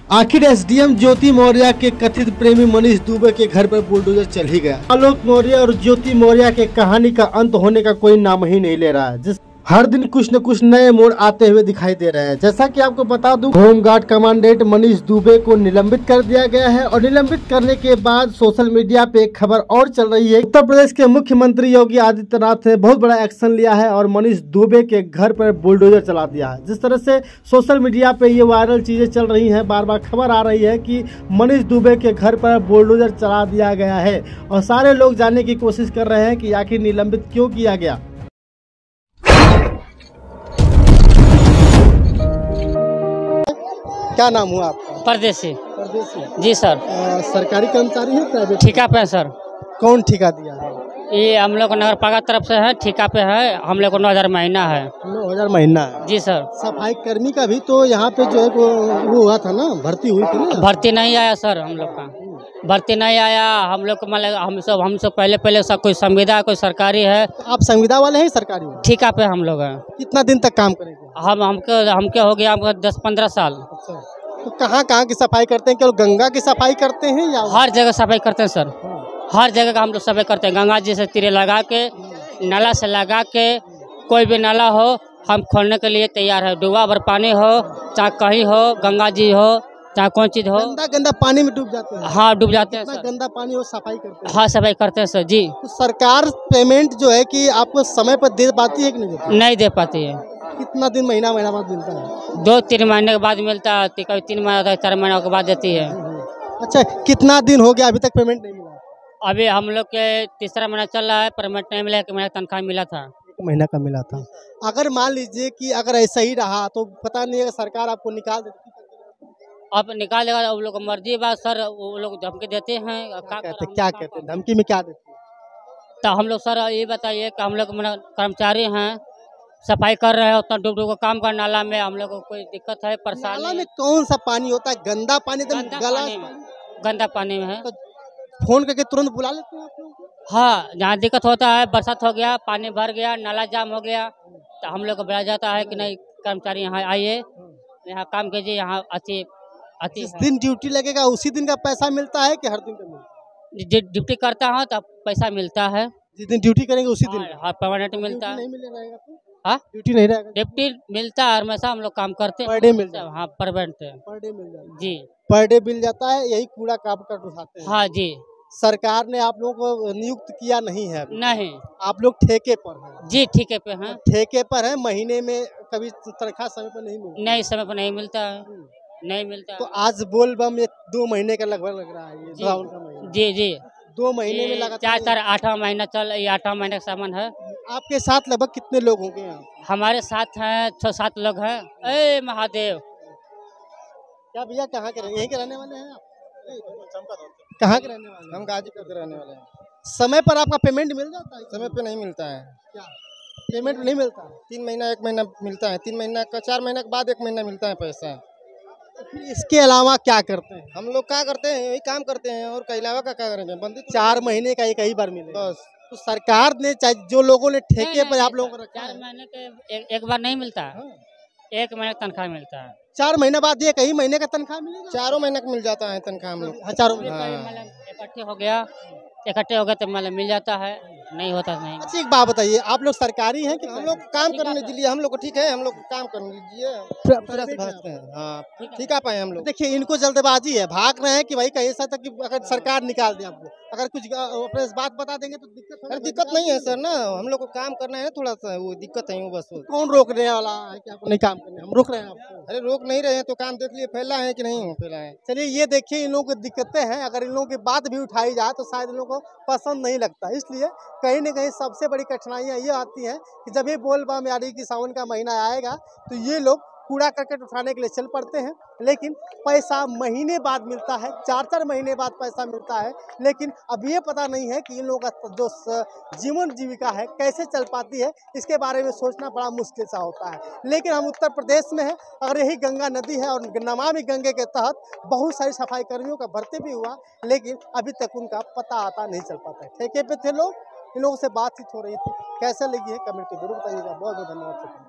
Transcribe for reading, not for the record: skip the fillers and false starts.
आखिर एसडीएम ज्योति मौर्य के कथित प्रेमी मनीष दुबे के घर पर बुलडोजर चल ही गया। आलोक मौर्य और ज्योति मौर्य के कहानी का अंत होने का कोई नाम ही नहीं ले रहा है, जिस हर दिन कुछ न कुछ नए मोड़ आते हुए दिखाई दे रहे हैं। जैसा कि आपको बता दूं, होमगार्ड कमांडेंट मनीष दुबे को निलंबित कर दिया गया है और निलंबित करने के बाद सोशल मीडिया पे एक खबर और चल रही है। उत्तर प्रदेश के मुख्यमंत्री योगी आदित्यनाथ ने बहुत बड़ा एक्शन लिया है और मनीष दुबे के घर पर बुलडोजर चला दिया है। जिस तरह से सोशल मीडिया पे ये वायरल चीजें चल रही है, बार बार खबर आ रही है कि मनीष दुबे के घर पर बुलडोजर चला दिया गया है और सारे लोग जानने की कोशिश कर रहे हैं कि आखिर निलंबित क्यों किया गया। क्या नाम हुआ आपका? परदेसी। परदेसी जी सर। सरकारी कर्मचारी है, प्राइवेट? ठेका पे है सर। कौन ठेका दिया है? ये हम लोग नगर पालिका तरफ से है, ठेका पे है। हम लोग को 9,000 महीना है। 9,000 महीना है? जी सर। सफाई कर्मी का भी तो यहाँ पे जो है वो हुआ था ना, भर्ती हुई थी ना? भर्ती नहीं आया सर, हम लोग का भर्ती नहीं आया। हम लोग को मतलब हम सब पहले सब कोई संविदा कोई सरकारी है। तो आप संविदा वाले हैं, सरकारी है? ठेका पे हम लोग हैं। कितना दिन तक काम करेंगे? हमके हो गया 10-15 साल। अच्छा, तो कहाँ की सफाई करते हैं? केवल गंगा की सफाई करते हैं या हर जगह सफाई करते हैं सर? हर जगह का हम लोग सफाई करते हैं। गंगा जी से तीरे लगा के, नाला से लगा के, कोई भी नाला हो हम खोलने के लिए तैयार है। डूबा भर पानी हो, चाहे कहीं हो, गंगा जी हो, चाहे कोई चीज हो। गंदा पानी में डूब जाते हैं? हाँ, डूब जाते हैं सर। गंदा पानी हो सफाई करते हैं? हाँ, सफाई करते हैं सर जी। तो सरकार पेमेंट जो है कि आपको समय पर दे पाती है कि नहीं देती? नहीं दे पाती है। कितना दिन महीना बाद मिलता है? 2-3 महीने के बाद मिलता है, कभी 3 महीना 4 महीना के बाद देती है। अच्छा, कितना दिन हो गया अभी तक पेमेंट नहीं मिला? अभी हम लोग के तीसरा महीना चल रहा है, पेमेंट नहीं मिला। 1 महीना तनख्वाह मिला था। 1 महीना का मिला था। अगर मान लीजिए कि अगर ऐसा ही रहा तो पता नहीं है, सरकार आपको निकाल देती। अब निकाल देगा, वो लोग मर्जी बात सर। वो लोग धमकी देते हैं। क्या कहते हैं धमकी में? क्या देते हैं? तो हम लोग सर ये बताइए कि हम लोग कर्मचारी हैं, सफाई कर रहे हैं, उतना डूब डूब काम कर नाला में। हम लोग को कोई दिक्कत है, परेशानी? नाला में कौन सा पानी होता है? गंदा पानी? गंदा पानी में है। तो फोन करके तुरंत बुला लेते हैं आप लोग? हाँ, जहाँ दिक्कत होता है, बरसात हो गया, पानी भर गया, नाला जाम हो गया, तो हम लोग को बुलाया जाता है कि नहीं कर्मचारी यहाँ आइए, यहाँ काम कीजिए, यहाँ आती। जिस दिन ड्यूटी लगेगा उसी दिन का पैसा मिलता है कि हर दिन का मिलता है? ड्यूटी करता हूँ तब पैसा मिलता है। जिस दिन ड्यूटी करेंगे उसी दिन? हाँ, परमानेंट मिलता है। नहीं मिलेगा तो? हाँ, ड्यूटी नहीं रहेगा? ड्यूटी मिलता है हमेशा। हम लोग काम करते हैं, पर डे मिलता है? हाँ, परमानेंट पर डे मिल जाता है? जी, पर डे मिल जाता है। यही कूड़ा काट उठाते हैं? हाँ जी। सरकार ने आप लोगों को नियुक्त किया नहीं है? नहीं, आप लोग ठेके पर हैं? जी ठेके पे हैं। ठेके पर है, महीने में कभी तनख्वाह समय पर नहीं मिलती? नहीं, समय पर नहीं मिलता है, नहीं मिलता। तो आज बोल बम 2 महीने का लगभग लग रहा है ये सावन का महीना। जी जी, 2 महीने में लगातार 8वां महीना चल, ये 8वां महीने का सामान है। आपके साथ लगभग कितने लोग होंगे यहाँ? हमारे साथ हैं 6-7 लोग हैं। ए महादेव! क्या भैया, कहाँ के यहीं के रहने वाले हैं आप? कहाँ के रहने वाले? हम गाजीपुर के रहने वाले हैं। समय पर आपका पेमेंट मिल जाता है? समय पे नहीं मिलता है। क्या पेमेंट नहीं मिलता? 3 महीना 1 महीना मिलता है। 3 महीना का 4 महीने के बाद 1 महीना मिलता है पैसा। तो फिर इसके अलावा क्या करते हैं? हम लोग क्या करते हैं, यही काम करते हैं और के अलावा क्या करेंगे? बंदी 4 महीने का एक ही बार मिलेगा बस। तो सरकार ने चाहे जो लोगों ने ठेके पर आप लोगों को रखा 4 है, महीने के एक बार नहीं मिलता है। 1 महीने का तनख्वाह मिलता है। 4 महीने बाद एक ही महीने का तनख्वाह मिलेगा? 4 महीने का मिल जाता है तनख्वाह हम लोग। 4 महीने। इकट्ठे हो गया तो मतलब मिल जाता है, नहीं होता नहीं। अच्छा, एक बात बताइए, आप लोग सरकारी हैं कि हम लोग काम करने दीजिए, हम लोग को ठीक है, हम लोग काम करने दीजिए। हाँ, ठीक आ पाए हम लोग। देखिए, इनको जल्दबाजी है, भाग रहे हैं कि भाई कहीं ऐसा तक कि अगर सरकार निकाल दे आपको, अगर कुछ अपने बात बता देंगे तो दिक्कत। अरे दिक्कत नहीं है सर ना, हम लोग को काम करना है, थोड़ा सा वो दिक्कत है वो बस। कौन रोकने वाला है कि आपको नहीं काम करने? हम रोक रहे हैं आपको? अरे रोक नहीं रहे हैं तो काम देख लिए फैला है कि नहीं फैला है। चलिए, ये देखिए, इन लोगों की दिक्कतें हैं। अगर इन लोगों की बात भी उठाई जाए तो शायद इन लोगों को पसंद नहीं लगता। इसलिए कहीं न कहीं सबसे बड़ी कठिनाइयाँ ये आती हैं कि जब ये बोल बम यानी कि सावन का महीना आएगा तो ये लोग कूड़ा करकट उठाने के लिए चल पड़ते हैं, लेकिन पैसा महीने बाद मिलता है, 4-4 महीने बाद पैसा मिलता है। लेकिन अब ये पता नहीं है कि इन लोगों का जो जीवन जीविका है कैसे चल पाती है, इसके बारे में सोचना बड़ा मुश्किल सा होता है। लेकिन हम उत्तर प्रदेश में हैं, अगर यही गंगा नदी है और नमामि गंगे के तहत बहुत सारी सफाई कर्मियों का भर्ती भी हुआ, लेकिन अभी तक उनका पता आता नहीं चल पाता है। ठेके पे थे लोग, इन लोगों से बातचीत हो रही थी। कैसे लगी है कमेंट के जरूर बताइएगा। बहुत बहुत धन्यवाद।